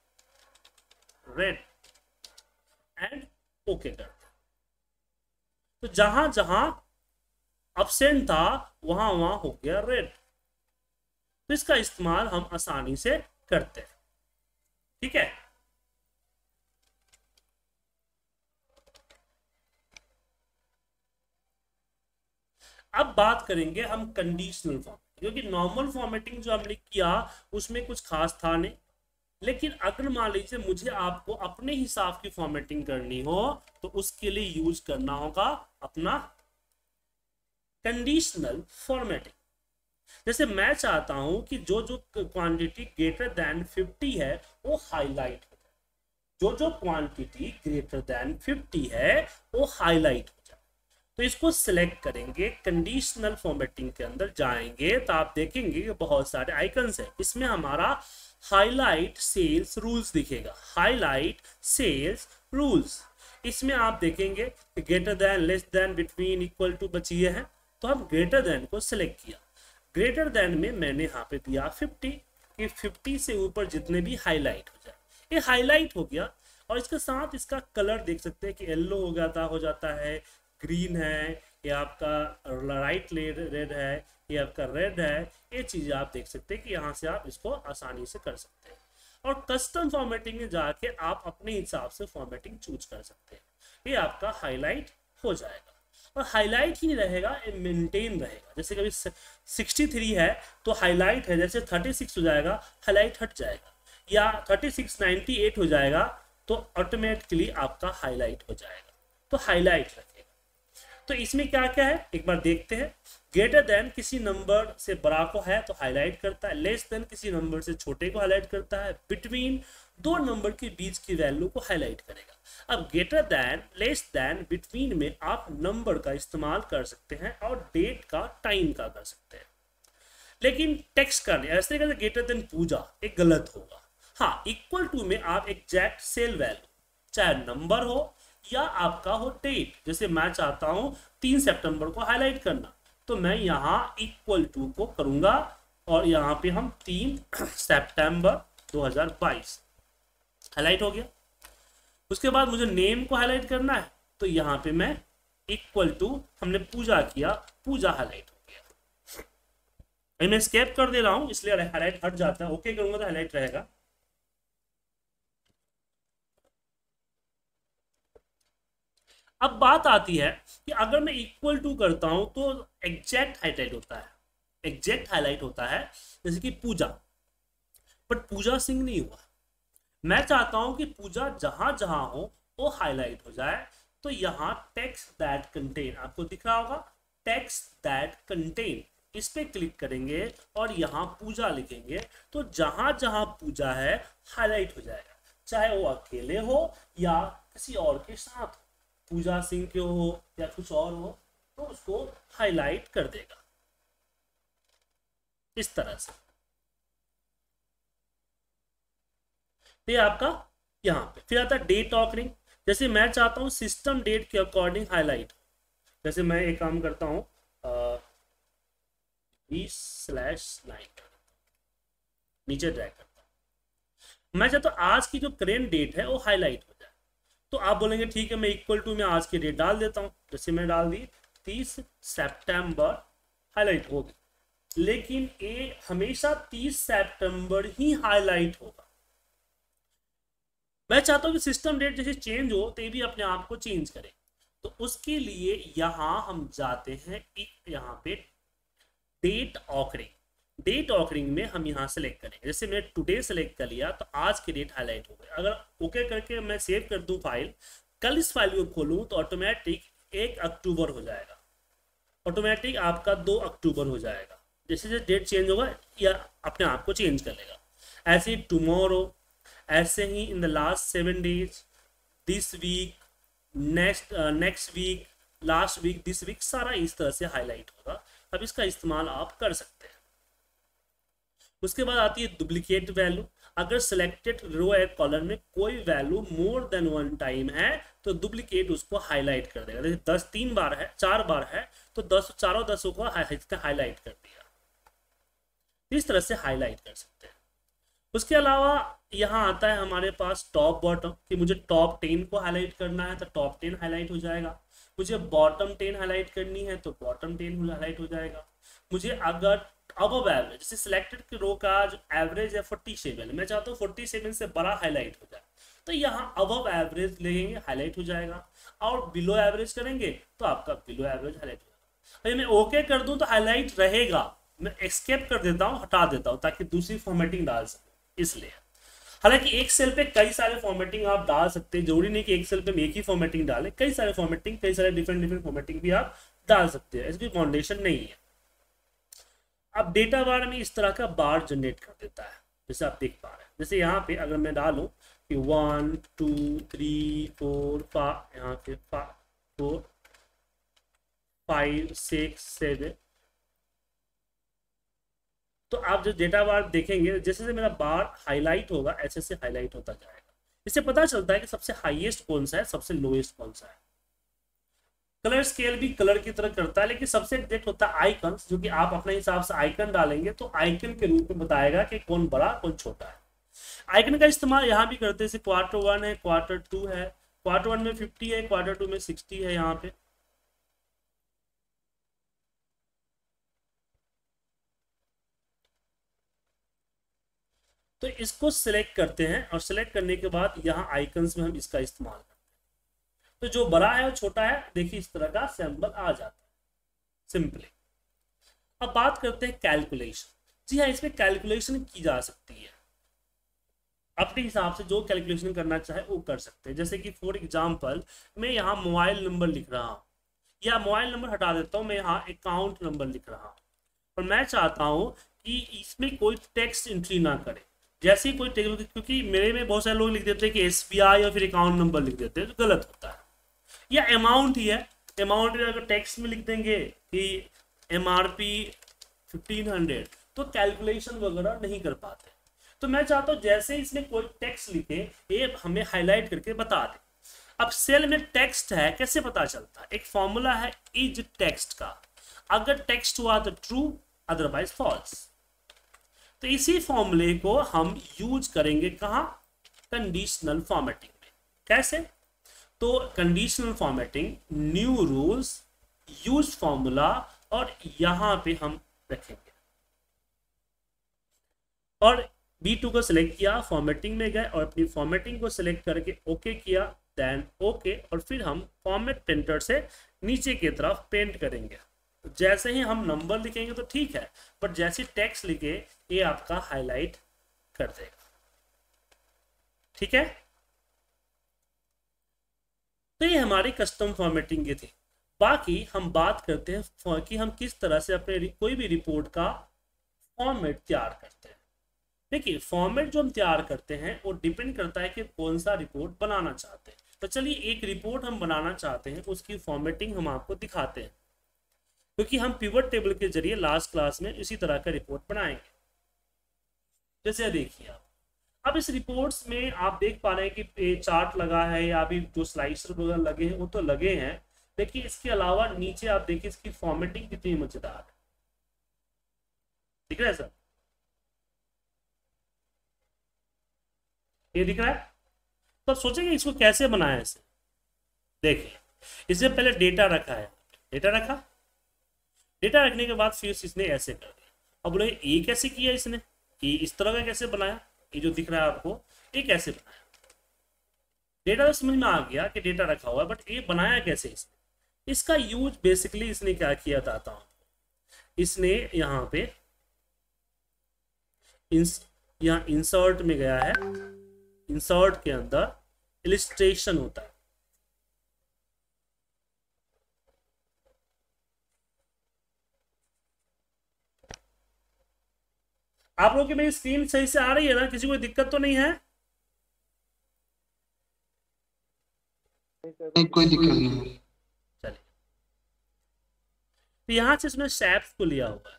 रेड एंड ओके कर दें। तो जहां जहां एब्सेंट था वहां वहां हो गया रेड। तो इसका इस्तेमाल हम आसानी से करते हैं, ठीक है। अब बात करेंगे हम कंडीशनल फॉर्म, क्योंकि नॉर्मल फॉर्मेटिंग जो हमने किया उसमें कुछ खास था नहीं, लेकिन अगर मान लीजिए मुझे आपको अपने हिसाब की फॉर्मेटिंग करनी हो तो उसके लिए यूज करना होगा अपना कंडीशनल फॉर्मेटिंग। जैसे मैं चाहता हूं कि जो जो क्वांटिटी ग्रेटर देन फिफ्टी है वो हाईलाइट हो जाए, जो जो क्वांटिटी ग्रेटर देन फिफ्टी है वो हाईलाइट हो जाए। तो इसको सिलेक्ट करेंगे, कंडीशनल फॉर्मेटिंग के अंदर जाएंगे तो आप देखेंगे कि बहुत सारे आइकन्स है। इसमें हमारा हाईलाइट सेल्स रूल्स दिखेगा, हाईलाइट सेल्स रूल्स। इसमें आप देखेंगे कि greater than, less than, between, equal to बचिए हैं, तो हम ग्रेटर देन को सिलेक्ट किया। ग्रेटर देन में मैंने यहाँ पे दिया फिफ्टी, कि फिफ्टी से ऊपर जितने भी हाईलाइट हो जाए, ये हाईलाइट हो गया। और इसके साथ इसका कलर देख सकते हैं कि येलो हो जाता हो जाता है, ग्रीन है, या आपका लाइट रेड है, ये आपका रेड है। ये चीजें आप देख सकते हैं कि यहाँ से आप इसको आसानी से कर सकते हैं। और कस्टम फॉर्मेटिंग में जाके आप अपने हिसाब से फॉर्मेटिंग चूज कर सकते हैं। ये आपका हाईलाइट हो जाएगा, और हाईलाइट ही नहीं रहेगा, ये मेंटेन रहेगा। जैसे कभी सिक्सटी थ्री है तो हाईलाइट है, जैसे थर्टी सिक्स हो जाएगा हाईलाइट हट जाएगा, या थर्टी सिक्स नाइन्टी एट हो जाएगा तो ऑटोमेटिकली आपका हाईलाइट हो जाएगा। तो हाईलाइट रखेगा। तो इसमें क्या क्या है एक बार देखते हैं। ग्रेटर देन किसी नंबर से बड़ा को है तो हाईलाइट करता है, लेस देन किसी नंबर से छोटे को हाईलाइट करता है, बिटवीन दो नंबर के बीच की वैल्यू को हाईलाइट करेगा। अब greater than, less than, between में आप नंबर का इस्तेमाल कर सकते हैं और डेट का, टाइम का कर सकते हैं, लेकिन टेक्स्ट का नहीं। ऐसे कहते ग्रेटर देन पूजा, एक गलत होगा। हाँ, इक्वल टू में आप एग्जैक्ट सेल वैल्यू, चाहे नंबर हो या आपका हो डेट। जैसे मैं चाहता हूं तीन सितंबर को हाईलाइट करना, तो मैं यहाँ इक्वल टू को करूंगा और यहाँ पे हम तीन सितंबर दो हज़ार बाईस हाईलाइट हो गया। उसके बाद मुझे नेम को हाईलाइट करना है, तो यहाँ पे मैं इक्वल टू, हमने पूजा किया, पूजा हाईलाइट हो गया। मैं स्केप कर दे रहा हूं इसलिए हाईलाइट हट जाता है, ओके करूंगा तो हाईलाइट रहेगा। अब बात आती है कि अगर मैं इक्वल टू करता हूं तो एग्जैक्ट हाईलाइट होता है, एग्जैक्ट हाईलाइट होता है, जैसे कि पूजा, बट पूजा सिंह नहीं हुआ। मैं चाहता हूं कि पूजा जहां जहां हो वो हाईलाइट हो जाए, तो यहाँ टेक्स्ट दैट कंटेन आपको दिख रहा होगा, टेक्स्ट दैट कंटेन, इस पे क्लिक करेंगे और यहाँ पूजा लिखेंगे, तो जहां जहां पूजा है हाईलाइट हो जाएगा, चाहे वो अकेले हो या किसी और के साथ हो, पूजा सिंह के हो या कुछ और हो, तो उसको हाईलाइट कर देगा इस तरह से। ये आपका यहाँ पे फिर आता है डेट ऑकरिंग। जैसे मैं चाहता हूँ सिस्टम डेट के अकॉर्डिंग हाईलाइट, जैसे मैं एक काम करता हूँ स्लैश लाइन नीचे ड्रैग करता हूँ, मैं चाहता हूँ आज की जो करेंट डेट है वो हाईलाइट हो जाए। तो आप बोलेंगे ठीक है, मैं इक्वल टू में आज की डेट डाल देता हूँ, जैसे मैं डाल दी तीस सितंबर, हाईलाइट हो गई। लेकिन ये हमेशा तीस सितंबर ही हाईलाइट होगा। मैं चाहता हूं कि सिस्टम डेट जैसे चेंज हो तो ये भी अपने आप को चेंज करे, तो उसके लिए यहां हम जाते हैं, यहाँ पे डेट ऑकरिंग, डेट ऑकरिंग में हम यहाँ सेलेक्ट करेंगे। जैसे मैंने टुडे सेलेक्ट कर लिया तो आज की डेट हाईलाइट हो गई। अगर ओके करके मैं सेव कर दूं फाइल, कल इस फाइल को खोलूं तो ऑटोमेटिक एक अक्टूबर हो जाएगा, ऑटोमेटिक आपका दो अक्टूबर हो जाएगा। जैसे जैसे डेट चेंज होगा या अपने आप को चेंज कर लेगा। ऐसे ही टुमारो, ऐसे ही in the last seven days, this week, next next week, last week, this week, सारा इस तरह से हाईलाइट होगा। अब इसका इस्तेमाल आप कर सकते हैं। उसके बाद आती है डुप्लीकेट वैल्यू। अगर सिलेक्टेड रो या कॉलम में कोई value more than one time है तो डुप्लीकेट उसको हाईलाइट कर देगा। जैसे दस तीन बार है, चार बार है, तो दस चारों दसों को हाईलाइट कर दिया। इस तरह से हाईलाइट कर सकते हैं। उसके अलावा यहाँ आता है हमारे पास टॉप बॉटम, कि मुझे टॉप टेन को हाईलाइट करना है तो टॉप टेन हाईलाइट हो जाएगा, मुझे बॉटम टेन हाईलाइट करनी है तो बॉटम टेन हाईलाइट हो जाएगा। मुझे अगर अबव एवरेज, जैसे सिलेक्टेड रो का जो एवरेज है फोर्टी सेवन, मैं चाहता हूँ फोर्टी सेवन से बड़ा हाईलाइट हो जाए, तो यहाँ अबव एवरेज लेंगे हाईलाइट हो जाएगा, और बिलो एवरेज करेंगे तो आपका बिलो एवरेज हाईलाइट हो जाएगा। मैं ओके कर दूं तो हाईलाइट रहेगा, मैं एस्केप कर देता हूँ, हटा देता हूँ ताकि दूसरी फॉर्मेटिंग डाल सकूं, इसलिए। हालांकि एक सेल पे कई सारे फॉर्मेटिंग आप डाल सकते हैं, जरूरी नहीं कि एक सेल पे एक ही फॉर्मेटिंग डालें, कई सारे फॉर्मेटिंग, कई सारे डिफरेंट डिफरेंट फॉर्मेटिंग भी आप डाल सकते हैं, इसकी फाउंडेशन नहीं है। अब डेटा बार में इस तरह का बार जनरेट कर देता है, जैसे आप देख पा रहे हैं। जैसे यहाँ पे अगर मैं डालूं कि one two three four five, यहाँ पे फोर फाइव सिक्स सेवन, तो आप जो डेटा बार देखेंगे, जैसे जैसे मेरा बार हाईलाइट होगा ऐसे से हाईलाइट होता जाएगा। इससे पता चलता है कि सबसे हाईएस्ट कौन सा है, सबसे लोएस्ट कौन सा है। कलर स्केल भी कलर की तरह करता है, लेकिन सबसे एग्जैक्ट होता है आइकन्स, जो कि आप अपने हिसाब से आइकन डालेंगे तो आइकन के रूप में बताएगा कि कौन बड़ा कौन छोटा है। आइकन का इस्तेमाल यहाँ भी करते हैं, जैसे क्वार्टर वन है, क्वार्टर टू है, क्वार्टर वन में फिफ्टी है, क्वार्टर टू में सिक्सटी है यहाँ पे। तो इसको सिलेक्ट करते हैं, और सिलेक्ट करने के बाद यहाँ आइकन्स में हम इसका इस्तेमाल करते हैं। तो जो बड़ा है वो छोटा है, देखिए इस तरह का सिंबल आ जाता है सिंपली। अब बात करते हैं कैलकुलेशन। जी हाँ, इसमें कैलकुलेशन की जा सकती है, अपने हिसाब से जो कैलकुलेशन करना चाहे वो कर सकते हैं। जैसे कि फॉर एग्जांपल मैं यहाँ मोबाइल नंबर लिख रहा हूँ, या मोबाइल नंबर हटा देता हूँ, मैं यहाँ अकाउंट नंबर लिख रहा हूँ, और मैं चाहता हूँ कि इसमें कोई टेक्स्ट एंट्री ना करे। जैसे ही कोई टेक्स्ट, क्योंकि मेरे में बहुत सारे लोग लिख देते हैं कि एस बी आई या फिर अकाउंट नंबर लिख देते हैं, तो गलत होता है। या अमाउंट ही है, अमाउंट में अगर टेक्स्ट में लिख देंगे कि M R P fifteen hundred, तो कैलकुलेशन वगैरह नहीं कर पाते। तो मैं चाहता हूं जैसे इसमें कोई टेक्स्ट लिखे, ये हमें हाईलाइट करके बता दे। अब सेल में टेक्स्ट है, कैसे पता चलता है? एक फॉर्मूला है इज टेक्स्ट का, अगर टेक्स्ट हुआ तो ट्रू, अदरवाइज फॉल्स। तो इसी फॉर्मूले को हम यूज करेंगे कहां? कंडीशनल फॉर्मेटिंग में। कैसे? तो conditional formatting, new rules, use formula, और यहां पे हम रखेंगे। और बी टू को सिलेक्ट किया, फॉर्मेटिंग में गए और अपनी फॉर्मेटिंग को सिलेक्ट करके ओके किया, देन ओके, और फिर हम फॉर्मेट पेंटर से नीचे की तरफ पेंट करेंगे। तो जैसे ही हम नंबर लिखेंगे तो ठीक है, पर जैसे टेक्स्ट लिखे ये आपका हाईलाइट कर देगा। ठीक है, तो ये हमारी कस्टम फॉर्मेटिंग की थी। बाकी हम बात करते हैं कि हम किस तरह से अपने कोई भी रिपोर्ट का फॉर्मेट तैयार करते हैं। देखिए, फॉर्मेट जो हम तैयार करते हैं वो डिपेंड करता है कि कौन सा रिपोर्ट बनाना चाहते हैं। तो चलिए, एक रिपोर्ट हम बनाना चाहते हैं, उसकी फॉर्मेटिंग हम आपको दिखाते हैं, क्योंकि हम पिवट टेबल के जरिए लास्ट क्लास में इसी तरह का रिपोर्ट बनाएंगे। जैसे देखिए आप, अब इस रिपोर्ट्स में आप देख पा रहे हैं कि चार्ट लगा है, या अभी जो स्लाइडर वगैरह लगे हैं वो तो लगे हैं, लेकिन इसके अलावा नीचे आप देखिए इसकी फॉर्मेटिंग कितनी मजेदार है। दिख रहा है सर? ये दिख रहा है? तो सोचेंगे इसको कैसे बनाया है इसे। देखिए, इससे पहले डेटा रखा है, डेटा रखा, डेटा रखने के बाद फिर इसने ऐसे कर दिया। अब बोले ये कैसे किया इसने, ये इस तरह का कैसे बनाया, ये जो दिख रहा है आपको ये कैसे बनाया। डेटा तो समझ में आ गया कि डेटा रखा हुआ है, बट ये बनाया कैसे इसने। इसका यूज बेसिकली इसने क्या किया था, था इसने यहाँ पे इंस, यहाँ इंसर्ट में गया है, इंसर्ट के अंदर इलिस्ट्रेशन होता है। आप लोगों की मेरी स्क्रीन सही से आ रही है ना? किसी को दिक्कत तो नहीं है? नहीं, कोई दिक्कत नहीं है। चलिए, तो यहां से इसने शैप्स को लिया हुआ है।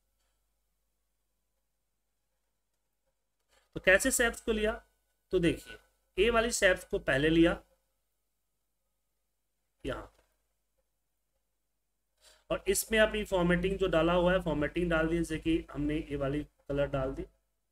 तो कैसे शैप्स को लिया? तो देखिए, ए वाली शैप्स को पहले लिया यहां, और इसमें अपनी फॉर्मेटिंग जो डाला हुआ है फॉर्मेटिंग डाल दी, जैसे कि हमने ये वाली कलर डाल दी,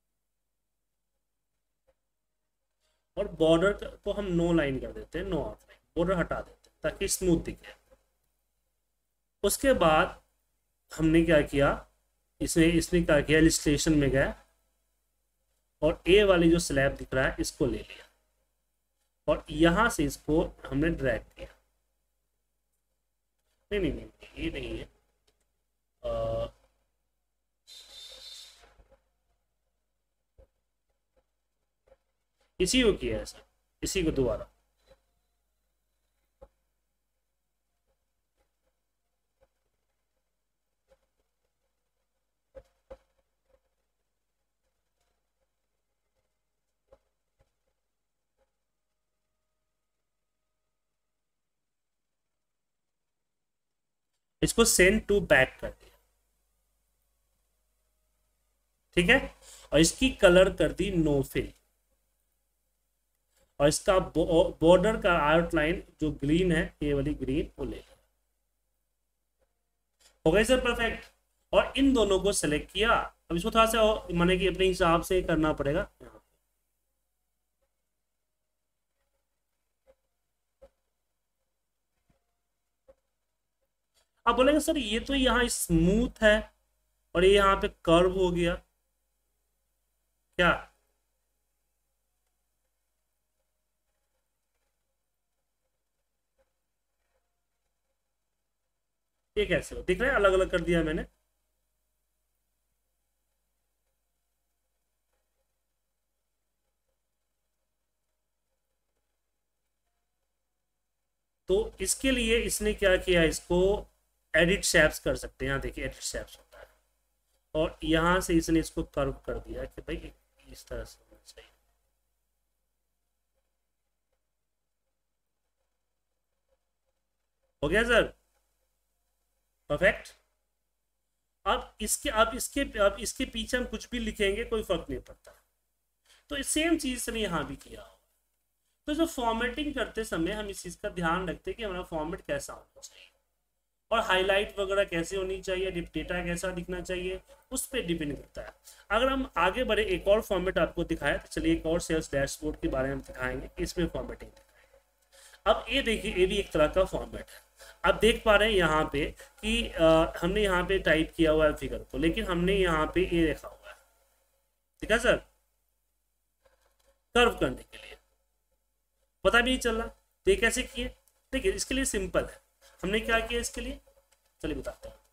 और बॉर्डर को हम नो लाइन कर देते हैं, नो आउटलाइन, बॉर्डर हटा देते हैं ताकि स्मूथ दिखे। उसके बाद हमने क्या किया, इसमें इसमें क्या किया, इलस्ट्रेशन में गया और ए वाली जो स्लैब दिख रहा है इसको ले लिया और यहां से इसको हमने ड्रैग किया। नहीं नहीं नहीं ये नहीं है, आ, इसी को किया है सर, इसी को दोबारा। इसको सेंड टू बैक कर दिया, ठीक है, और इसकी कलर कर दी नो फिल, और इसका बॉर्डर का आउटलाइन जो ग्रीन है, ये वाली ग्रीन वो ले लिया। हो गई सर परफेक्ट। और इन दोनों को सेलेक्ट किया, अब इसको थोड़ा सा माने कि अपने हिसाब से करना पड़ेगा। अब बोलेंगे सर ये तो यहाँ स्मूथ है और ये यहाँ पे कर्व हो गया, क्या ये कैसे हो, दिख रहा है अलग अलग कर दिया मैंने। तो इसके लिए इसने क्या किया, इसको एडिट शेप्स कर सकते हैं, यहाँ देखिए एडिट शेप्स होता है, और यहाँ से इसने इसको कर्व कर दिया कि भाई इस तरह से होना चाहिए। हो गया सर परफेक्ट। अब इसके अब इसके अब इसके पीछे हम कुछ भी लिखेंगे कोई फर्क नहीं पड़ता। तो सेम चीज ने यहाँ भी किया। तो जो फॉर्मेटिंग करते समय हम इस चीज का ध्यान रखते हैं कि हमारा फॉर्मेट कैसा होना चाहिए और हाईलाइट वगैरह कैसे होनी चाहिए, डेटा कैसा दिखना चाहिए, उस पर डिपेंड करता है। अगर हम आगे बढ़े एक और फॉर्मेट आपको दिखाया, तो चलिए एक और सेल्स डैशबोर्ड के बारे में दिखाएंगे, इसमें फॉर्मेटिंग दिखाएंगे। अब ये देखिए, ये भी एक तरह का फॉर्मेट है। आप देख पा रहे हैं यहाँ पे कि आ, हमने यहाँ पे टाइप किया हुआ है फिगर को, लेकिन हमने यहाँ पे ये लिखा हुआ है, ठीक है सर, कर्व करने के लिए पता भी नहीं चल रहा। तो ये कैसे किए, देखिए इसके लिए सिंपल है। हमने क्या किया इसके लिए, चलिए बताते हैं।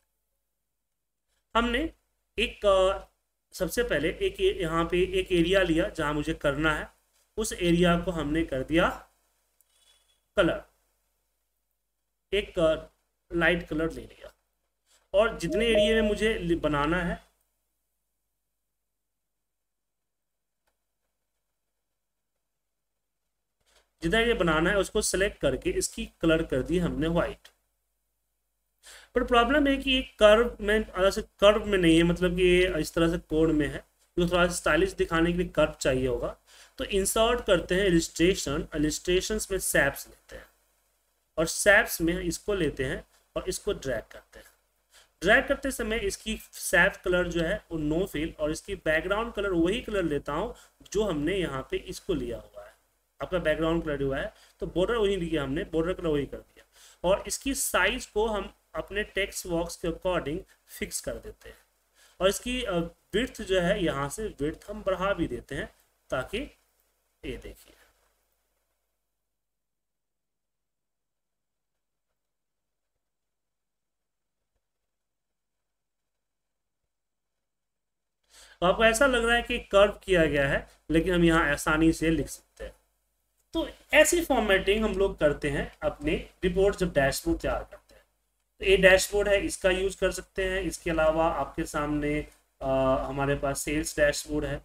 हमने एक सबसे पहले एक यहाँ पे एक एरिया लिया जहां मुझे करना है, उस एरिया को हमने कर दिया कलर, एक लाइट कलर ले लिया, और जितने एरिया में मुझे बनाना है जितना ये बनाना है उसको सेलेक्ट करके इसकी कलर कर दी हमने व्हाइट। पर प्रॉब्लम है कि एक कर्व में से कर्व में नहीं है, मतलब कि ये इस तरह से कोड में है, जो थोड़ा सा स्टाइलिश दिखाने के लिए कर्व चाहिए होगा। तो इंसर्ट करते हैं इलिस्ट्रेशन, इलिस्ट्रेशंस में सैप्स लेते हैं और सैप्स में इसको लेते हैं और इसको ड्रैग करते हैं। ड्रैग करते समय इसकी सैप कलर जो है वो नो फिल, और इसकी बैकग्राउंड कलर वही कलर लेता हूँ जो हमने यहाँ पे इसको लिया हुआ है। आपका बैकग्राउंड कलर हुआ है तो बॉर्डर वही लिया हमने, बॉर्डर कलर वही कर दिया, और इसकी साइज को हम अपने टेक्स्ट बॉक्स के अकॉर्डिंग फिक्स कर देते हैं, और इसकी विड्थ जो है यहाँ से विड्थ हम बढ़ा भी देते हैं, ताकि ये देखिए तो आपको ऐसा लग रहा है कि कर्व किया गया है, लेकिन हम यहाँ आसानी से लिख सकते हैं। तो ऐसी फॉर्मेटिंग हम लोग करते हैं अपने रिपोर्ट जब डैशबोर्ड तैयार करते हैं। तो ये डैशबोर्ड है, इसका यूज कर सकते हैं। इसके अलावा आपके सामने आ, हमारे पास सेल्स डैशबोर्ड है,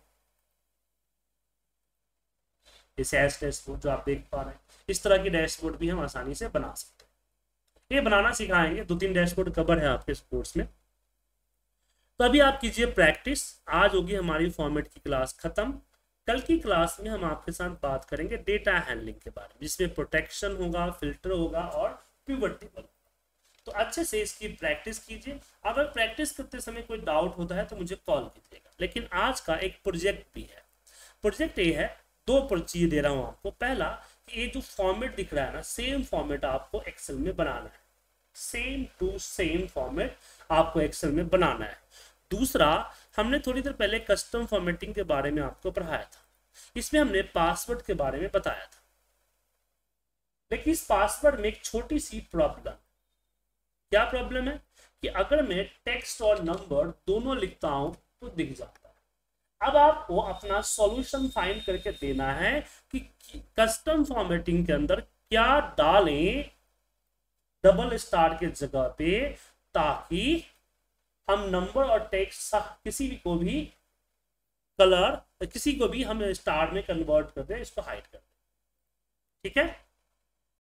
ये सेल्स डैशबोर्ड जो आप देख पा रहे हैं, इस तरह की डैशबोर्ड भी हम आसानी से बना सकते हैं। ये बनाना सिखाएंगे, दो तीन डैशबोर्ड कवर है आपके कोर्स में। तो अभी आप कीजिए प्रैक्टिस। आज होगी हमारी फॉर्मेट की क्लास खत्म। कल की क्लास में हम आपके साथ बात करेंगे डेटा हैंडलिंग के बारे में, जिसमें प्रोटेक्शन होगा, फिल्टर होगा और पिवट टेबल होगा। तो अच्छे से इसकी प्रैक्टिस कीजिए। अगर प्रैक्टिस करते समय कोई डाउट होता है तो मुझे कॉल कीजिएगा। लेकिन आज का एक प्रोजेक्ट भी है। प्रोजेक्ट ये है, दो चीज दे रहा हूं आपको। पहला, ये जो फॉर्मेट दिख रहा है ना, सेम फॉर्मेट आपको एक्सेल में बनाना है। सेम टू सेम फॉर्मेट आपको एक्सेल में बनाना है। दूसरा, हमने थोड़ी देर पहले कस्टम फॉर्मेटिंग के बारे में आपको पढ़ाया था। इसमें हमने पासवर्ड के बारे में बताया था। लेकिन इस पासवर्ड में एक छोटी सी प्रॉब्लम, क्या प्रॉब्लम है कि अगर मैं टेक्स्ट और नंबर दोनों लिखता हूं तो दिख जाता है। अब आपको अपना सॉल्यूशन फाइंड करके देना है कि कस्टम फॉर्मेटिंग के अंदर क्या डालें डबल स्टार के जगह पे, ताकि हम नंबर और टेक्स्ट किसी भी को भी कलर किसी को भी हम स्टार में कन्वर्ट कर दें, इसको हाइड कर दें। ठीक है।